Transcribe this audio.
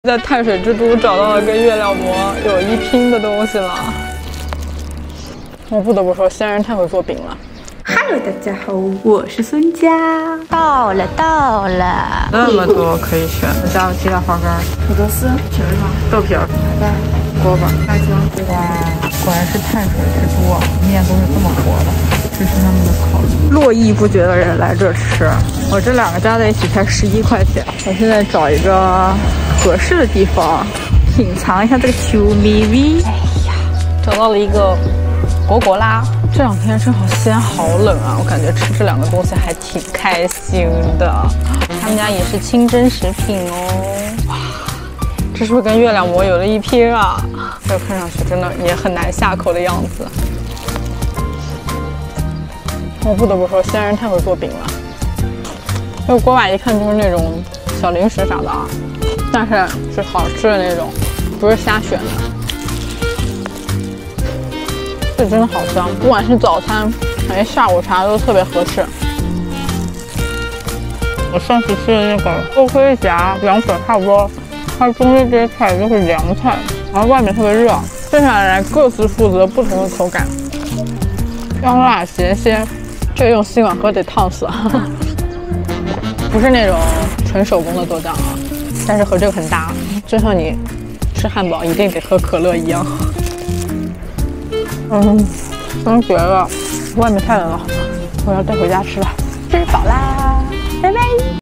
在碳水之都找到了跟月亮馍有一拼的东西了。我不得不说，仙人太会做饼了。 Hello， 大家好，我是孙佳。到了， 那么多可以选，加了鸡蛋花干、土豆丝、皮儿吗？豆皮儿、海带、锅巴、辣椒。哇，果然是碳水之都啊！面都是这么和的，这是他们的烤肉。络绎不绝的人来这吃，我这两个加在一起才11块钱。我现在找一个合适的地方品尝一下这个球米味。哎呀，找到了一个果果拉。这两天正好西安好冷啊，我感觉吃这两个东西还挺开心的。他们家也是清真食品哦。哇，这是不是跟月亮馍有了一拼啊？这看上去真的也很难下口的样子。我不得不说，仙人太会做饼了。这个锅巴一看就是那种小零食啥的啊，但是是好吃的那种，不是瞎选的。这真的好香，不管是早餐还是下午茶都特别合适。我上次吃的那个豆盔夹凉粉差不多，它中间这些菜都是凉菜，然后外面特别热，剩下的人各自负责不同的口感。香辣咸鲜，这个用吸管喝得烫死。不是那种纯手工的豆浆啊，但是和这个很搭，就像你吃汉堡一定得喝可乐一样。真绝了！外面太冷了，我要带回家吃了。吃饱啦，拜拜。